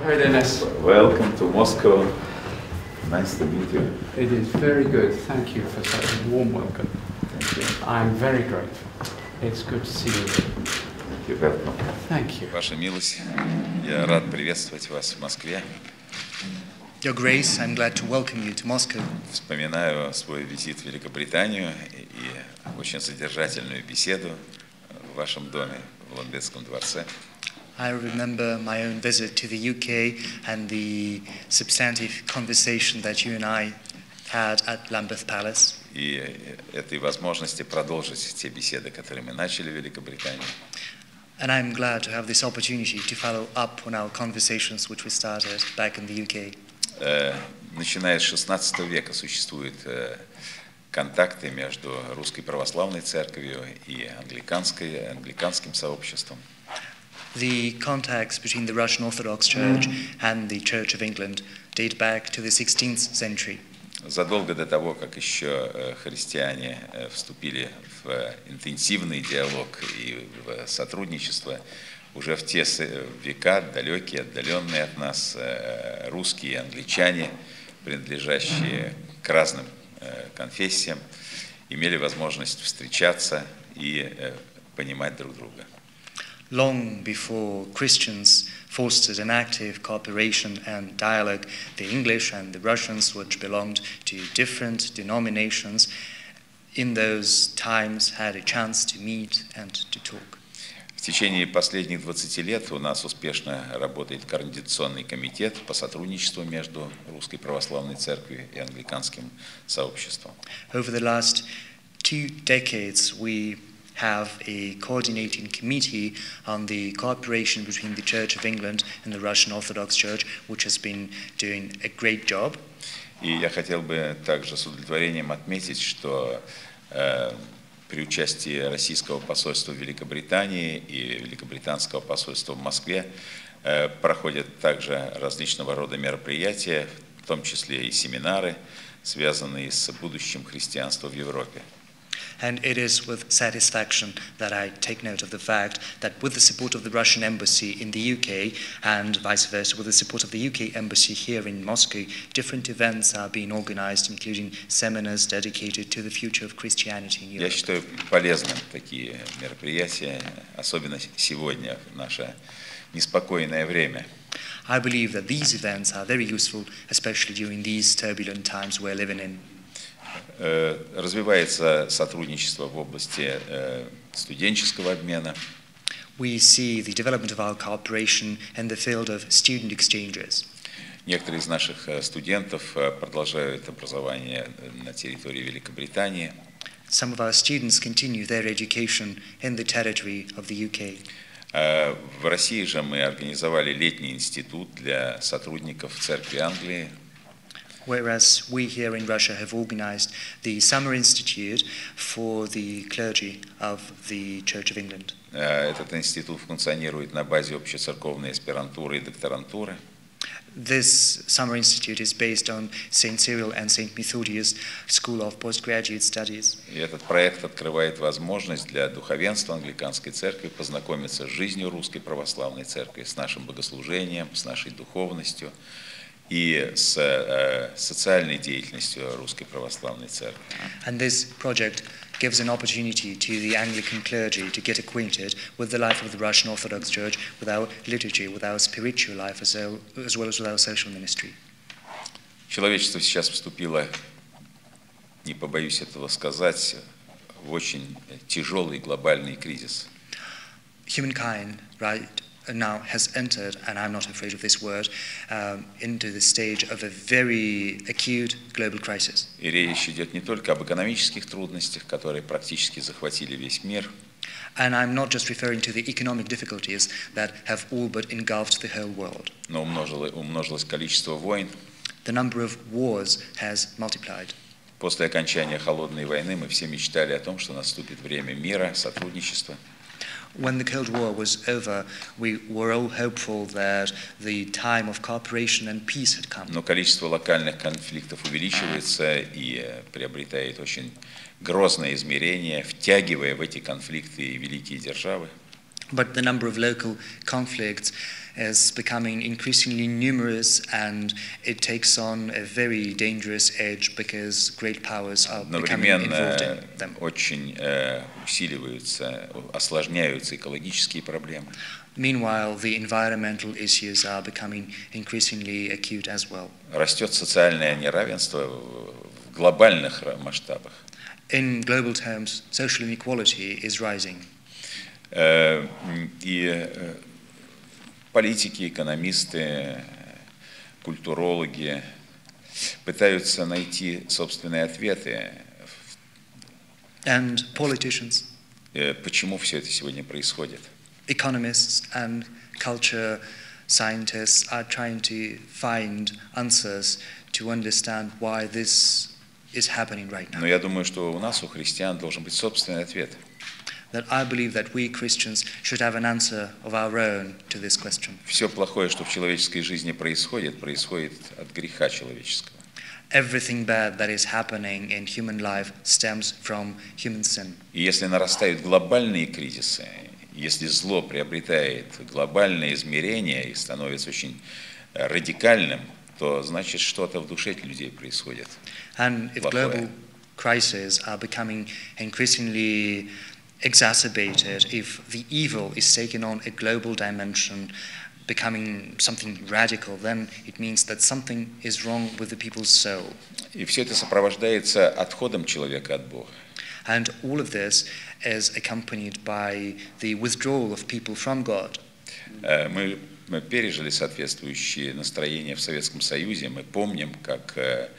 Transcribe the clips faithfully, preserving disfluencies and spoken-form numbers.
Hi, Dennis. Welcome to Moscow. Nice to meet you. It is very good. Thank you for such a warm welcome. Thank you. I'm very grateful. It's good to see you. Thank you. Welcome. Thank you. Ваша милость, я рад приветствовать вас в Москве. Your Grace, I'm glad to welcome you to Moscow. Вспоминаю свой визит в Великобританию и очень содержательную беседу в вашем доме, в Ламбетском дворце. I remember my own visit to the U K and the substantive conversation that you and I had at Lambeth Palace. И этой возможности продолжить те беседы, которые мы начали в Великобритании. And I'm glad to have this opportunity to follow up on our conversations which we started back in the U K. Начиная с шестнадцатого века существуют контакты между Русской Православной Церковью и англиканской, англиканским сообществом. The contacts between the Russian Orthodox Church and the Church of England date back to the sixteenth century. Задолго до того, как еще христиане вступили в интенсивный диалог и в сотрудничество, уже в те века, далекие, отдаленные от нас, русские и англичане, принадлежащие к разным конфессиям, имели возможность встречаться и понимать друг друга. Long before Christians fostered an active cooperation and dialogue, the English and the Russians, which belonged to different denominations, in those times had a chance to meet and to talk. В течение последних двадцати лет у нас успешно работает Координационный комитет по сотрудничеству между Русской Православной Церковью и англиканским сообществом. Over the last two decades, we have a coordinating committee on the cooperation between the Church of England and the Russian Orthodox Church, which has been doing a great job. И я хотел бы также с удовлетворением отметить, что э, при участии российского посольства в Великобритании и великобританского посольства в Москве э, проходят также различного рода мероприятия, в том числе и семинары, связанные с будущим христианства в Европе. And it is with satisfaction that I take note of the fact that with the support of the Russian embassy in the U K and vice versa, with the support of the U K embassy here in Moscow, different events are being organized, including seminars dedicated to the future of Christianity in Europe. Я считаю полезным такие мероприятия, особенно сегодня, в наше неспокойное время. I believe that these events are very useful, especially during these turbulent times we're living in. Развивается сотрудничество в области студенческого обмена. We see the development of our cooperation in the field of student exchanges. Некоторые из наших студентов продолжают образование на территории Великобритании. Some of our students continue their education in the territory of the U K. В России же мы организовали летний институт для сотрудников Церкви Англии. Whereas we here in Russia have organized the Summer Institute for the clergy of the Church of England. Этот институт функционирует на базе общецерковной аспирантуры и докторантуры. This Summer Institute is based on Saint Cyril and Saint Methodius School of Postgraduate Studies. И этот проект открывает возможность для духовенства англиканской церкви познакомиться с жизнью Русской Православной Церкви, с нашим богослужением, с нашей духовностью и с э, социальной деятельностью Русской Православной Церкви. And this project gives an opportunity to the Anglican clergy to get acquainted with the life of the Russian Orthodox Church, with our liturgy, with our spiritual life, as well as, well as with our social ministry. Человечество сейчас вступило, не побоюсь этого сказать, в очень тяжелый глобальный кризис. Humankind, right, now has entered, and I'm not afraid of this word, um, into the stage of a very acute global crisis. И речь идет не только об экономических трудностях, которые практически захватили весь мир. And I'm not just referring to the economic difficulties that have all but engulfed the whole world. Но умножилось, умножилось количество войн. The number of wars has multiplied. После окончания холодной войны мы все мечтали о том, что наступит время мира, сотрудничества. When the Cold War was over, we were all hopeful that the time of cooperation and peace had come. Но количество локальных конфликтов увеличивается и приобретает очень грозное измерение, втягивая в эти конфликты и великие державы. But the number of local conflicts is becoming increasingly numerous, and it takes on a very dangerous edge because great powers are becoming involved in them. Очень э, усиливаются, осложняются экологические проблемы. Meanwhile, the environmental issues are becoming increasingly acute as well. Растет социальное неравенство в глобальных масштабах. In global terms, social inequality is rising. И политики, экономисты, культурологи пытаются найти собственные ответы. And politicians, почему все это сегодня происходит. Economists and culture scientists are trying to find answers to understand why this is happening right now. Но я думаю, что у нас, у христиан, должен быть собственный ответ. That I believe that we Christians should have an answer of our own to this question. Все плохое, что в человеческой жизни происходит, происходит от греха человеческого. Everything bad that is happening in human life stems from human sin. И если нарастают глобальные кризисы, если зло приобретает глобальное измерение и становится очень радикальным, то значит что-то в душе людей происходит. And if global crises are becoming increasingly exacerbated, if the evil is taken on a global dimension, becoming something radical, then it means that something is wrong with the people's soul. И все это сопровождается отходом человека от Бога. And all of this is accompanied by the withdrawal of people from God. Мы, мы пережили соответствующие настроения в Советском Союзе, мы помним, как,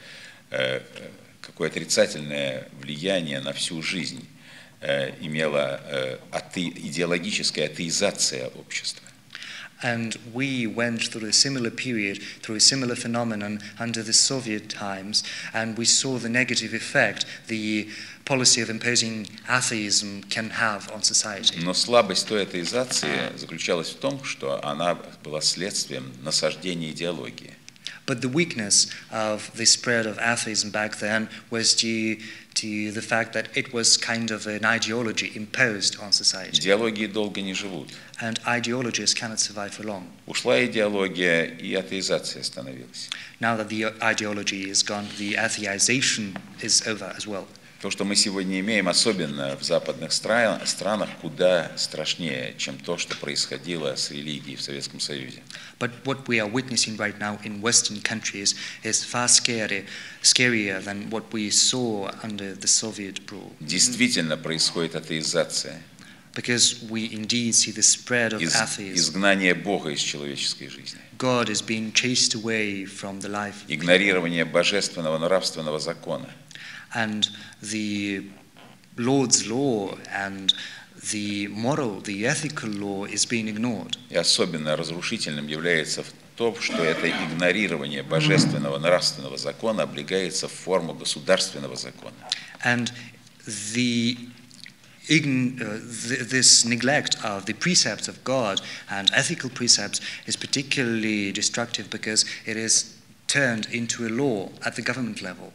какое отрицательное влияние на всю жизнь имела ате, идеологическая атеизация общества. And we went through a similar period, through a similar phenomenon under the Soviet times, and we saw the negative effect the policy of imposing atheism can have on society. Но слабость той атеизации заключалась в том, что она была следствием насаждения идеологии. But the weakness of the spread of atheism back then was due to the fact that it was kind of an ideology imposed on society. Идеологии долго не живут. And ideologies cannot survive for long. Ушла идеология, и атеизация остановилась. Now that the ideology is gone, the atheization is over as well. То, что мы сегодня имеем, особенно в западных стран, странах, куда страшнее, чем то, что происходило с религией в Советском Союзе. But what we are witnessing right now in Western countries is far scary, scarier than what we saw under the Soviet rule. Действительно происходит атеизация. Because we indeed see the spread of atheism. Изгнание Бога из человеческой жизни. God is being chased away from the life. Игнорирование божественного нравственного закона. And the Lord's law and the moral, the ethical law is being ignored. И особенно разрушительным является то, что это игнорирование божественного нравственного закона облегается в форму государственного закона. And the Ign- uh, th- this neglect of the precepts of God and ethical precepts is particularly destructive because it is turned into a law at the government level.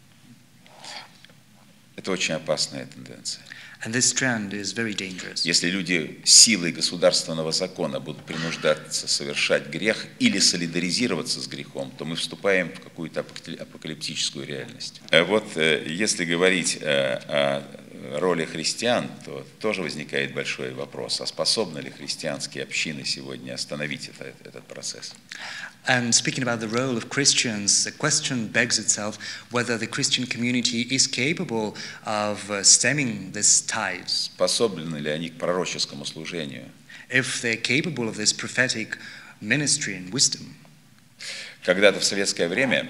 Это очень опасная тенденция. And this trend is very dangerous. Если люди силой государственного закона будут принуждаться совершать грех или солидаризироваться с грехом, то мы вступаем в какую-то апокалиптическую реальность. Вот если говорить о роли христиан, то тоже возникает большой вопрос, а способны ли христианские общины сегодня остановить это, этот процесс? And speaking about the role of Christians, the question begs itself whether the Christian community is capable of uh, stemming this tide. Способны ли они к пророческому служению? If they're capable of this prophetic ministry and wisdom. Когда-то в советское время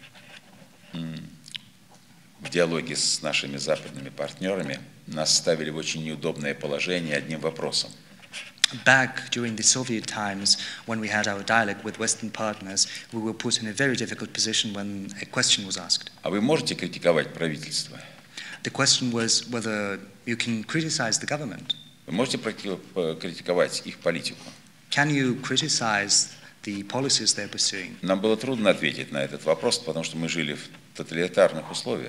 в диалоге с нашими западными партнерами нас ставили в очень неудобное положение одним вопросом. Back during the Soviet times, when we had our dialogue with Western partners, we were put in a very difficult position when a question was asked. А вы можете критиковать правительство? The question was whether you can criticize the government. Вы можете критиковать их политику? Can you criticize the policies they're pursuing? Нам было трудно ответить на этот вопрос, потому что мы жили в тоталитарных условиях.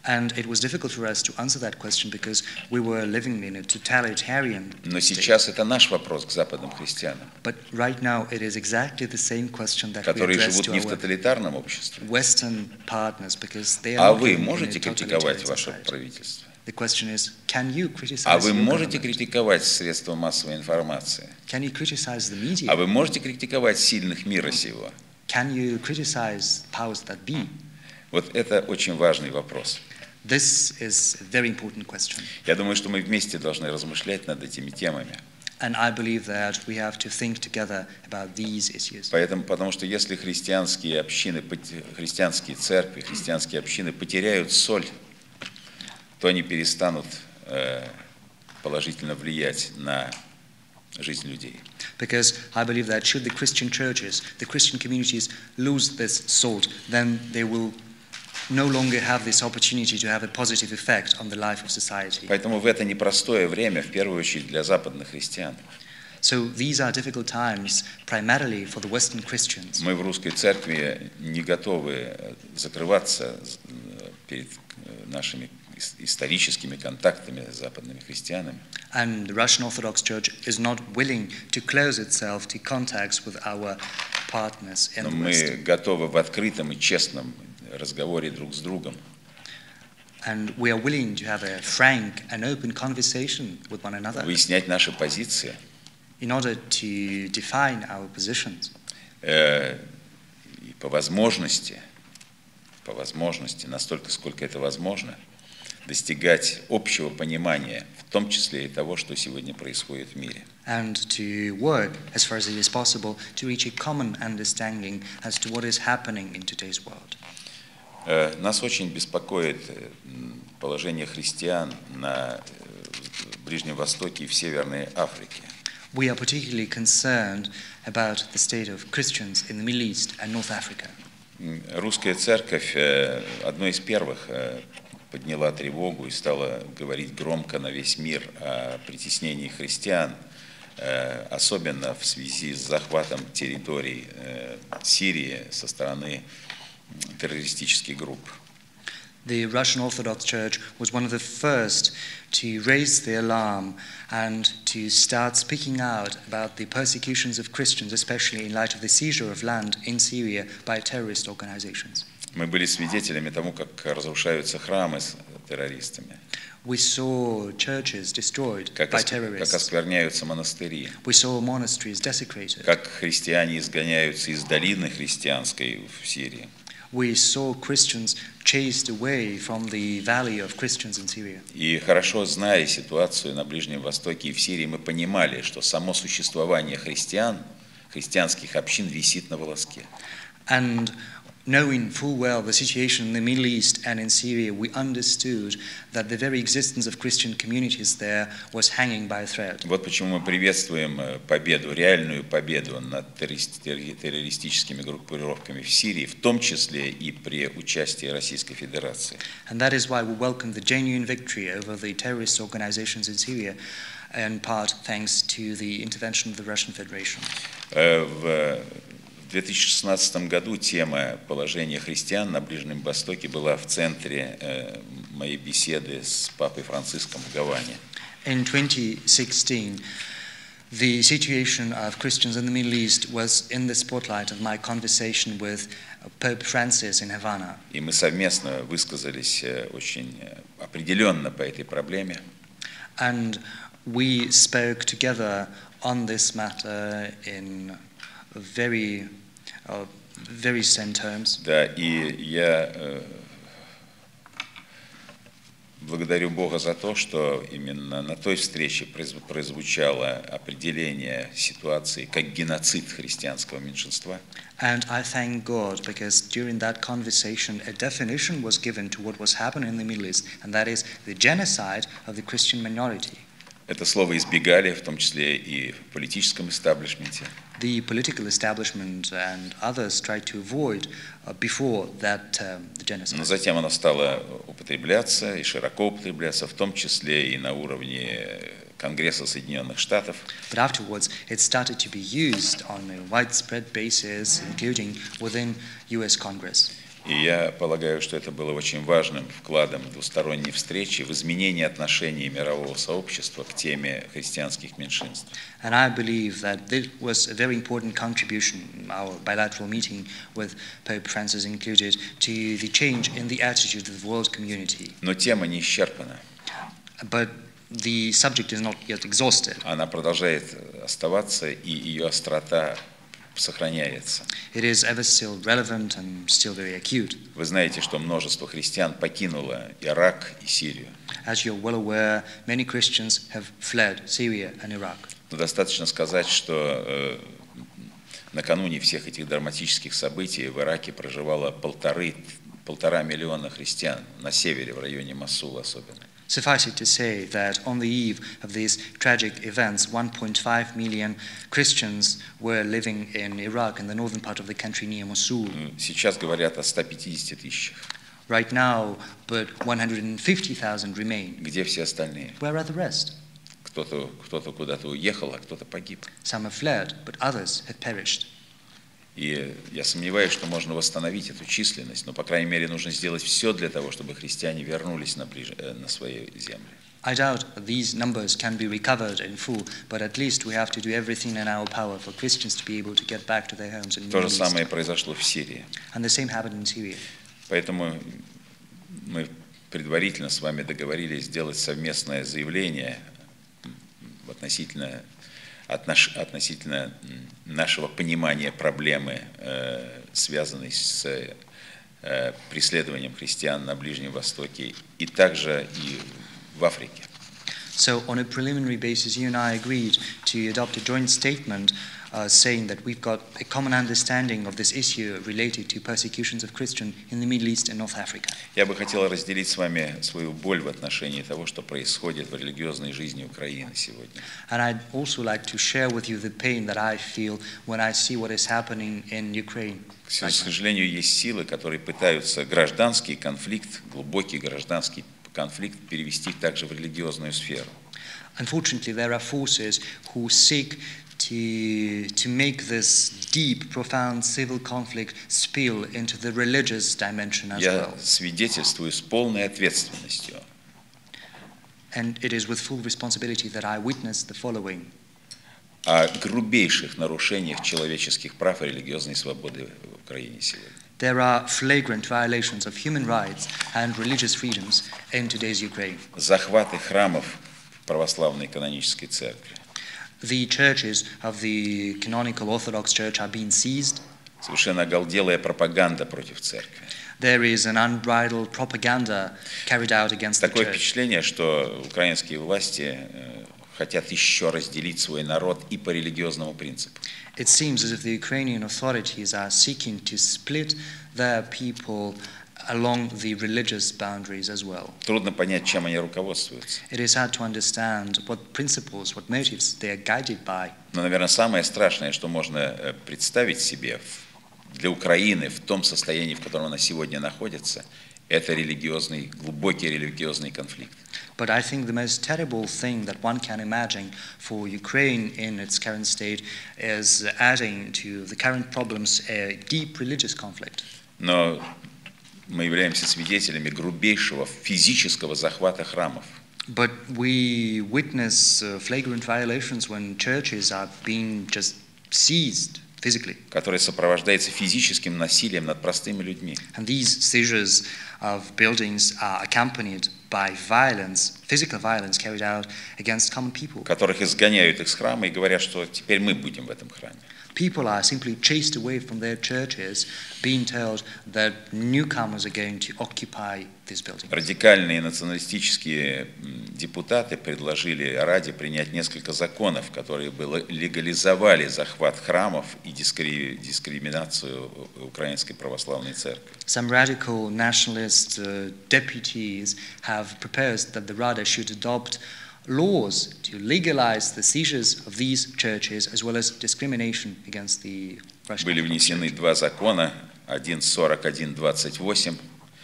And it was difficult for us to answer that question because we were living in a totalitarian Но state. сейчас это наш вопрос к западным христианам, But right now it is exactly the same question that we которые address живут to не в our тоталитарном обществе. Western partners because they are А not вы living in a можете критиковать totalitarian ваше society. правительство? The question is, can you criticize А вы your можете government? критиковать средства массовой информации? Can you criticize the media? А вы можете критиковать сильных мира сего? Can you criticize powers that be? Вот это очень важный вопрос. This is a very important question. Я думаю, что мы вместе должны размышлять над этими темами. And I believe that we have to think together about these issues. Поэтому, потому что если христианские общины, христианские церкви, христианские общины потеряют соль, то они перестанут э, положительно влиять на жизнь людей. Because I believe that should the Christian churches, the Christian communities lose this salt, then they will no longer have this opportunity to have a positive effect on the life of society. Поэтому в это непростое время, в первую очередь для западных христиан, So these are difficult times primarily for the Western Christians. мы в русской церкви не готовы закрываться перед нашими историческими контактами с западными христианами. And the Russian Orthodox Church is not willing to close itself to contacts with our partners in Но the мы West. готовы в открытом и честном разговоре друг с другом And we are willing to have a frank and open conversation with one another выяснять наши позиции. in order to define our positions. Э, и по возможности, по возможности, настолько, сколько это возможно, достигать общего понимания, в том числе и того, что сегодня происходит в мире. And to work as far as it is possible to reach a common understanding as to what is happening in today's world. Э, нас очень беспокоит э, положение христиан на э, Ближнем Востоке и в Северной Африке. We are particularly concerned about the state of Christians in the Middle East and North Africa. М, Русская церковь э, одной из первых э, подняла тревогу и стала говорить громко на весь мир о притеснении христиан, э, особенно в связи с захватом территорий э, Сирии со стороны террористических групп. The Russian Orthodox Church was one of the first to raise the alarm and to start speaking out about the persecutions of Christians, especially in light of the seizure of land in Syria by terrorist organizations. Мы были свидетелями тому, как разрушаются храмы с террористами, We saw churches destroyed как, by ос- как terrorists. оскверняются монастыри, We saw monasteries desecrated. как христиане изгоняются из долины христианской в Сирии. We saw Christians chased away from the valley of Christians in Syria. И хорошо зная ситуацию на Ближнем Востоке и в Сирии, мы понимали, что само существование христиан, христианских общин висит на волоске. And knowing full well the situation in the Middle East and in Syria, we understood that the very existence of Christian communities there was hanging by a thread. Вот почему мы приветствуем э, победу, реальную победу над террорист- терр- террористическими группировками в Сирии, в том числе и при участии Российской Федерации. And that is why we welcome the genuine victory over the terrorist organizations in Syria, in part thanks to the intervention of the Russian Federation. Э, В В две тысячи шестнадцатом году тема положения христиан на Ближнем Востоке была в центре э, моей беседы с папой Франциском в Гаване. In twenty sixteen, the situation of Christians in the Middle East was in the spotlight of my conversation with Pope Francis in Havana. И мы совместно высказались э, очень э, определенно по этой проблеме. And we spoke together on this matter in very, uh, very same terms. Да, и я э, благодарю Бога за то, что именно на той встрече произ- прозвучало определение ситуации как геноцид христианского меньшинства. And I thank God because during that conversation a definition was given to what was happening in the Middle East, and that is the genocide of the Christian minority. Это слово избегали, в том числе и в политическом истаблишменте. The political establishment and others tried to avoid uh, before that um, the genocide. Но затем оно стало употребляться и широко употребляться, в том числе и на уровне Конгресса Соединенных Штатов. But afterwards it started to be used on a widespread basis, including within U S Congress. И я полагаю, что это было очень важным вкладом двусторонней встречи в изменение отношений мирового сообщества к теме христианских меньшинств. And I believe that this was a very important contribution, our bilateral meeting with Pope Francis included, to the change in the attitude of the world community. Но тема не исчерпана. But the subject is not yet exhausted. Она продолжает оставаться, и ее острота сохраняется. It is ever still relevant and still very acute. Вы знаете, что множество христиан покинуло Ирак и Сирию. As you're well aware, many Christians have fled Syria and Iraq. Но достаточно сказать, что э, накануне всех этих драматических событий в Ираке проживало полторы, полтора миллиона христиан, на севере, в районе Мосула особенно. Suffice it to say that on the eve of these tragic events, one point five million Christians were living in Iraq, in the northern part of the country near Mosul. Сейчас говорят о ста пятидесяти тысячах. Right now, but one hundred fifty thousand remain. Где все остальные? Where are the rest? Кто-то, кто-то куда-то уехал, а кто-то погиб. Some have fled, but others have perished. И я сомневаюсь, что можно восстановить эту численность, но, по крайней мере, нужно сделать все для того, чтобы христиане вернулись на, ближ... на свои земли. I doubt these numbers can be recovered in full, but at least we have to do everything in our power for Christians to be able to get back to their homes in the То же Middle самое East. произошло в Сирии. And the same happened in Syria. Поэтому мы предварительно с вами договорились сделать совместное заявление относительно, отнош, относительно нашего понимания проблемы, э, связанной с э, преследованием христиан на Ближнем Востоке и также и в Африке. So on a preliminary basis, you and I agreed to adopt a joint statement uh, saying that we've got a common understanding of this issue related to persecutions of Christians in the Middle East and North Africa. Я бы хотел разделить с вами свою боль в отношении того, что происходит в религиозной жизни Украины сегодня. And I'd also like to share with you the pain that I feel when I see what is happening in Ukraine. К сожалению, есть силы, которые пытаются гражданский конфликт, глубокий гражданский конфликт перевести также в религиозную сферу. Unfortunately, there are forces who seek to, to make this deep, profound civil conflict spill into the religious dimension as Я well. свидетельствую с полной ответственностью And it is with full responsibility that I witness the following. о грубейших нарушениях человеческих прав и религиозной свободы в Украине сегодня. There are flagrant violations of human rights and religious freedoms in today's Ukraine. Захваты храмов православной канонической церкви. The churches of the canonical Orthodox Church are being seized. Совершенно оголделая пропаганда против церкви. There is an unbridled propaganda carried out against the Такое church. впечатление, что украинские власти э, хотят еще разделить свой народ и по религиозному принципу. It seems as if the Ukrainian authorities are seeking to split their people along the religious boundaries as well. Трудно понять, чем они руководствуются. It is hard to understand what principles, what motives they are guided by. Но, наверное, самое страшное, что можно представить себе для Украины в том состоянии, в котором она сегодня находится, это религиозный, глубокий религиозный конфликт. But I think the most terrible thing that one can imagine for Ukraine in its current state is adding to the current problems a deep religious conflict. Но мы являемся свидетелями грубейшего физического захвата храмов. But we witness uh, flagrant violations when churches are being just seized physically. Который сопровождается физическим насилием над простыми людьми. And these seizures of buildings are accompanied by violence, physical violence carried out against common people. Которых изгоняют из храма и говорят, что теперь мы будем в этом храме. People are simply chased away from their churches, being told that newcomers are going to occupy this building. Радикальные националистические депутаты предложили Раде принять несколько законов, которые бы легализовали захват храмов и дискриминацию Украинской православной церкви. Some radical nationalist uh, deputies have proposed that the Rada should adopt laws to legalize the seizures of these churches as well as discrimination against the Russian. Были внесены два закона, один сорок один двадцать восемь.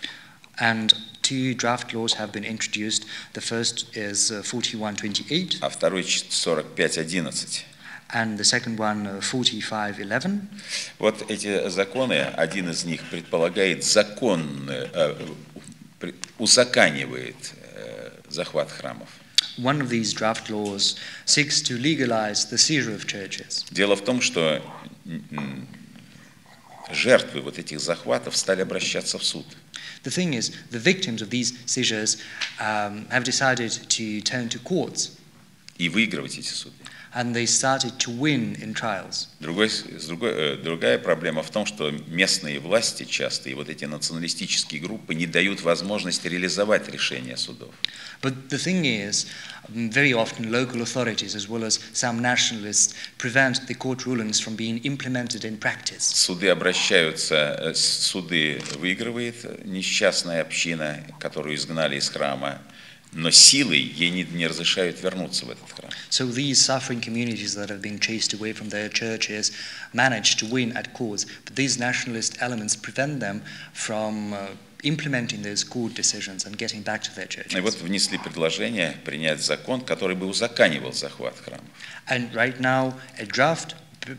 And two draft laws have been introduced. The first is uh, forty-one twenty-eight. А второй сорок пять одиннадцать. And the second one, uh, forty-five eleven. Вот эти законы, один из них предполагает закон, э, э, узаконивает э, захват храмов. One of these draft laws seeks to legalize the seizure of churches. Дело в том, что жертвы вот этих захватов стали обращаться в суд. The thing is, the victims of these seizures um, have decided to turn to courts. И выигрывать эти суды. And they started to win in trials. Другой, с другой, другая проблема в том, что местные власти часто и вот эти националистические группы не дают возможности реализовать решения судов. But the thing is, very often local authorities as well as some nationalists prevent the court rulings from being implemented in practice. Суды обращаются, суды выигрывает несчастная община, которую изгнали из храма, но силой ей не, не разрешают вернуться в этот храм. So these suffering communities that have been chased away from their churches manage to win at courts, but these nationalist elements prevent them from uh, implementing those court decisions and getting back to their churches. И вот внесли предложение принять закон, который бы узаконивал захват храмов. And right now, a draft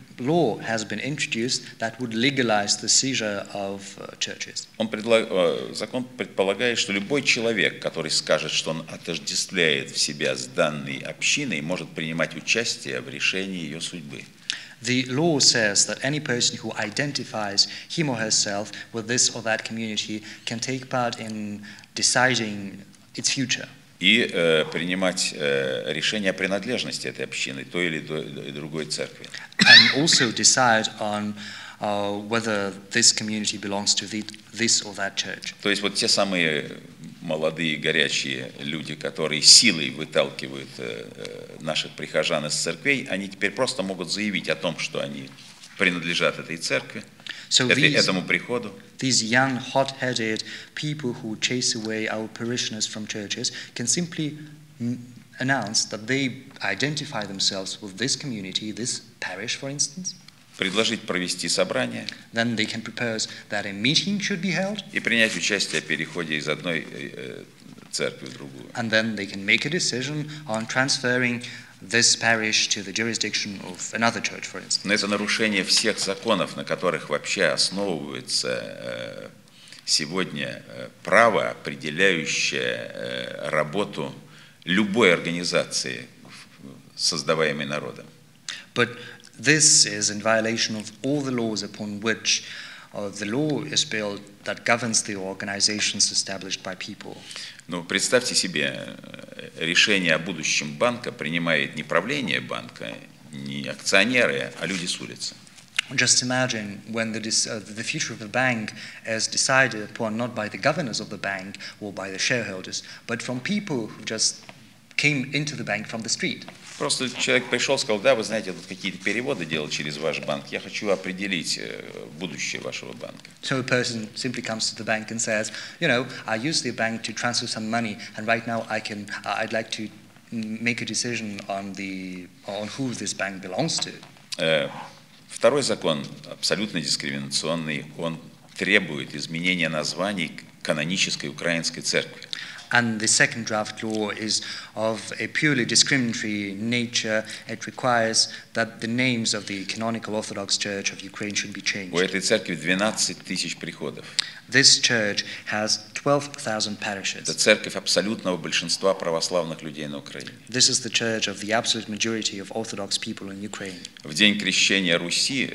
law has been introduced that would legalize the seizure of uh, churches. Он предлаг... Закон предполагает, что любой человек, который скажет, что он отождествляет в себя с данной общиной, может принимать участие в решении ее судьбы. The law says that any person who identifies him or herself with this or that community can take part in deciding its future. И э, принимать э, решение о принадлежности этой общины, той или другой церкви. And also decide on uh, whether this community belongs to the, this or that church. То есть вот те самые молодые горячие люди, которые силой выталкивают э, наших прихожан из церквей, они теперь просто могут заявить о том, что они принадлежат этой церкви, So этой, these, этому приходу. these young, hot-headed people who chase away our parishioners from churches can simply m- announce that they identify themselves with this community, this parish, for instance. Предложить провести собрание. Then they can propose that a meeting should be held. И принять участие в переходе из одной э, церкви в другую. And then they can make a decision on transferring this parish to the jurisdiction of another church, for instance. Но это нарушение всех законов, на которых вообще основывается э, сегодня э, право, определяющее э, работу любой организации, создаваемой народом. But this is in violation of all the laws upon which uh, the law is built that governs the organizations established by people. Ну, представьте себе, решение о будущем банка принимает не правление банка, не акционеры, а люди с улицы. Just imagine when the, uh, the future of the bank is decided upon not by the governors of the bank or by the shareholders, but from people who just came into the bank from the street. Просто человек пришел, сказал, да, вы знаете, тут какие-то переводы делать через ваш банк, я хочу определить будущее вашего банка. So a person simply comes to the bank and says, you know, I use the bank to transfer some money, and right now I can, uh, I'd like to make a decision on the, on who this bank belongs to. Второй закон, абсолютно дискриминационный, он требует изменения названий канонической украинской церкви. And the second draft law is of a purely discriminatory nature. It requires that the names of the canonical Orthodox Church of Ukraine should be changed. У этой церкви двенадцать тысяч приходов. This church has twelve thousand parishes. Это церковь абсолютного большинства православных людей на Украине. This is the church of the absolute majority of Orthodox people in Ukraine. В день крещения Руси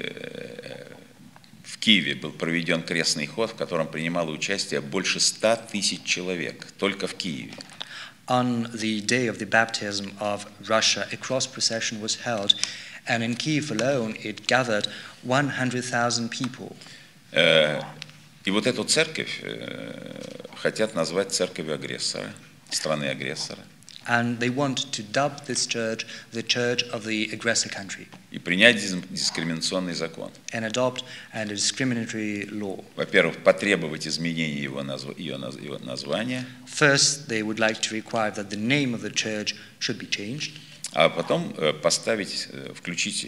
в Киеве был проведен крестный ход, в котором принимало участие больше ста тысяч человек, только в Киеве. On the day of the baptism of Russia, a cross procession was held, and in Kiev alone it gathered one hundred thousand people. И вот эту церковь хотят назвать церковью агрессора, страны агрессора. And they want to dub this church the church of the aggressor country. И принять дискриминационный закон. And adopt a discriminatory law. Во-первых, потребовать изменения его, назв... ее, наз... его названия. First, they would like to require that the name of the church should be changed. А потом поставить, включить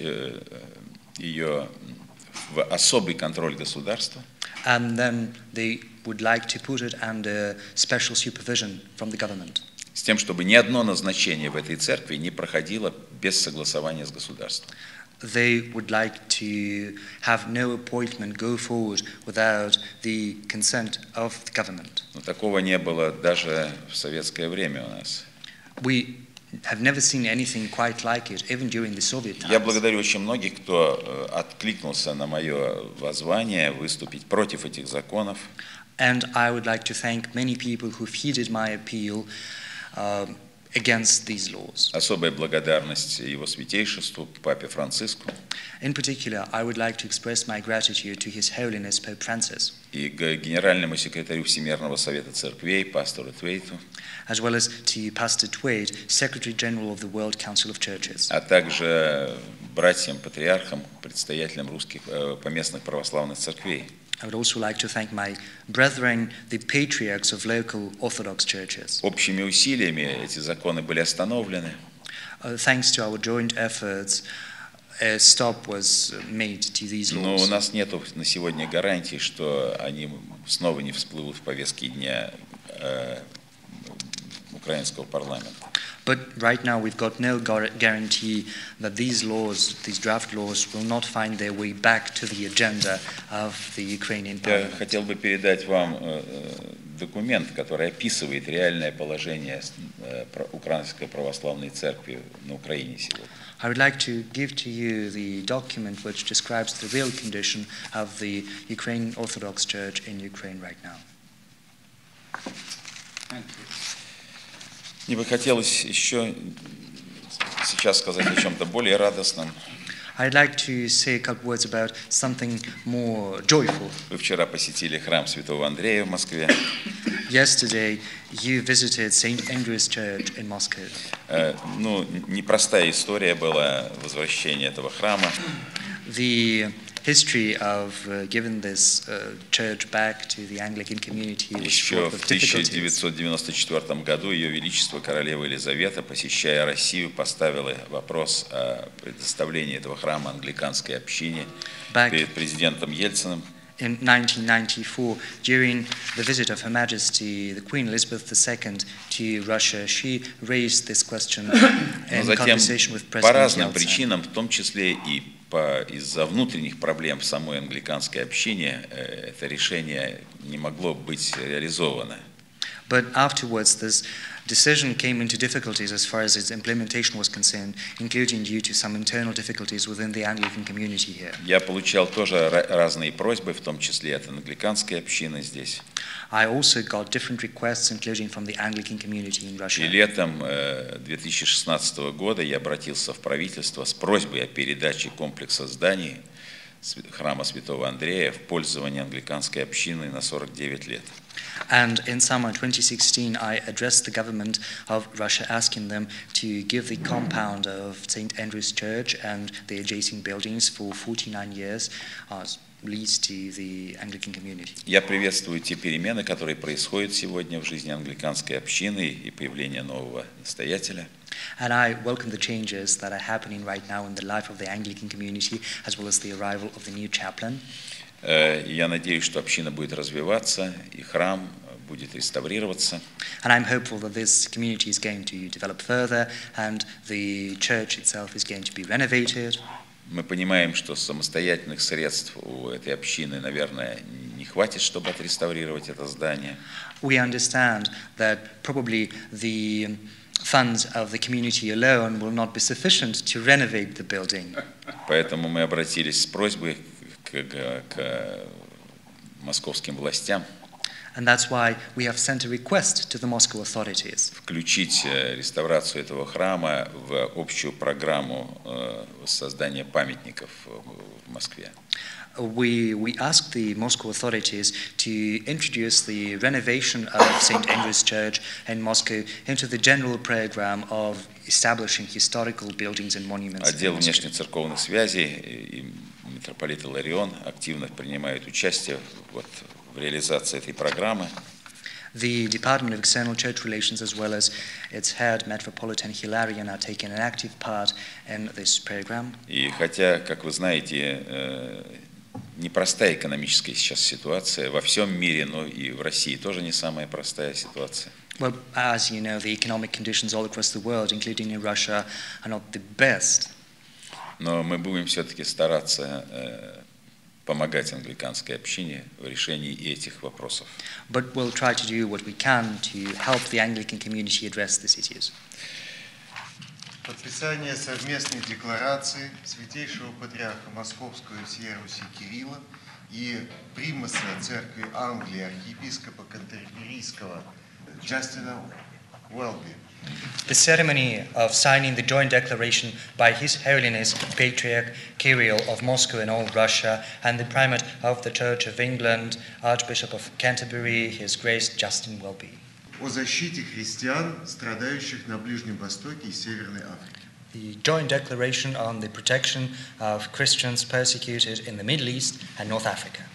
ее в особый контроль государства. And then they would like to put it under special supervision from the government. С тем, чтобы ни одно назначение в этой церкви не проходило без согласования с государством. they would like to have no appointment go forward without the consent of the government. Но такого не было даже в советское время у нас. We have never seen anything quite like it, even during the Soviet times. Я благодарю очень многих, кто откликнулся на мое воззвание выступить против этих законов. And I would like to thank many people who heeded my appeal uh, against these laws. Особая благодарность его святейшеству, папе Франциску. In particular, I would like to express my gratitude to His Holiness Pope Francis, И генеральному секретарю Всемирного Совета Церквей, пастору Твейту, as well as to Pastor Twade, Secretary General of the World Council of Churches, а также братьям, патриархам, предстоятелям русских поместных православных церквей. I would also like to thank my brethren, the patriarchs of local Orthodox churches. Общими усилиями эти законы были остановлены. Uh, thanks to our joint efforts, a stop was made to these Но у laws. нас нет на сегодня гарантии, что они снова не всплывут в повестке дня э, украинского парламента. But right now we've got no gar- guarantee that these laws, these draft laws, will not find their way back to the agenda of the Ukrainian Я parliament. хотел бы передать вам э, документ, который описывает реальное положение э, про- Украинской православной церкви на Украине сегодня. I would like to give to you the document which describes the real condition of the Ukrainian Orthodox Church in Ukraine right now. Thank you. Мне бы хотелось еще сейчас сказать о чем-то более радостном. I'd like to say a couple words about something more joyful. Вы вчера посетили храм Святого Андрея в Москве. Yesterday, you visited Saint Andrew's Church in Moscow. Э, Ну, непростая история была возвращения этого храма. The history of uh, giving this uh, church back to the Anglican community was Еще fraught в with тысяча difficulties. девятьсот девяносто четвёртом году Ее Величество королева Елизавета, посещая Россию, поставила вопрос о предоставлении этого храма англиканской общине Back перед президентом Ельциным. in nineteen ninety-four, during the visit of Her Majesty the Queen Elizabeth the Second to Russia, she raised this question Но in затем conversation with по President разным Yeltsin. причинам, в том числе и по, из-за внутренних проблем в самой англиканской общине, э, это решение не могло быть реализовано. But afterwards, this decision came into difficulties as far as its implementation was concerned, including due to some internal difficulties within the Anglican community here. Я получал тоже ра- разные просьбы, в том числе от англиканской общины здесь. I also got different requests, including from the Anglican community in И Russia. летом э, две тысячи шестнадцатого года я обратился в правительство с просьбой о передаче комплекса зданий св- храма Святого Андрея в пользование англиканской общины на сорок девять лет. And in summer twenty sixteen, I addressed the government of Russia asking them to give the compound of Saint Andrew's Church and the adjacent buildings for forty-nine years as lease to the Anglican community. Я приветствую те перемены, которые происходят сегодня в жизни англиканской общины и появление нового настоятеля. And I welcome the changes that are happening right now in the life of the Anglican community, as well as the arrival of the new chaplain. Э, Я надеюсь, что община будет развиваться и храм будет реставрироваться. And I'm hopeful that this community is going to develop further and the church itself is going to be renovated. Мы понимаем, что самостоятельных средств у этой общины, наверное, не хватит, чтобы отреставрировать это здание. We understand that probably the funds of the community alone will not be sufficient to renovate the building. Поэтому мы обратились с просьбой к, к- к московским властям And that's why we have sent a request to the Moscow authorities включить э, реставрацию этого храма в общую программу э, создания памятников в Москве. We, we asked the Moscow authorities to introduce the renovation of Saint Andrew's Church in Moscow into the general program of establishing historical buildings and monuments. in Отдел Moscow. внешнецерковных связей и митрополит Иларион активно принимают участие вот в реализации этой программы. The Department of External Church Relations, as well as its head, Metropolitan Hilarion, are taking an active part in this program. И хотя, как вы знаете, э, непростая экономическая сейчас ситуация во всем мире, но и в России тоже не самая простая ситуация. Well, as you know, the economic conditions all across the world, including in Russia, are not the best. Но мы будем все-таки стараться э, помогать англиканской общине в решении этих вопросов. But we'll try to do what we can to help the Anglican community address these issues. Подписание совместной декларации Святейшего Патриарха Московского и всей Руси Кирилла и примаса Церкви Англии, архиепископа Кантерберийского Джастина Уэлби. The ceremony of signing the joint declaration by His Holiness Patriarch Kirill of Moscow and all Russia and the Primate of the Church of England, Archbishop of Canterbury, His Grace Justin Welby. О защите христиан, страдающих на Ближнем Востоке и Северной Африке. The joint declaration on the protection of Christians persecuted in the Middle East and North Africa.